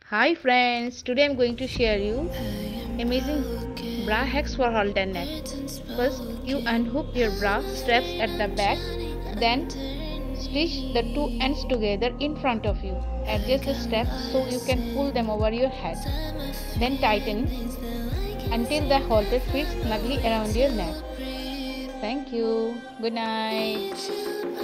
Hi friends, today I'm going to share you amazing bra hacks for halter neck. First, you unhook your bra straps at the back, then stitch the two ends together in front of you. Adjust the straps so you can pull them over your head. Then tighten until the halter fits snugly around your neck. Thank you. Good night.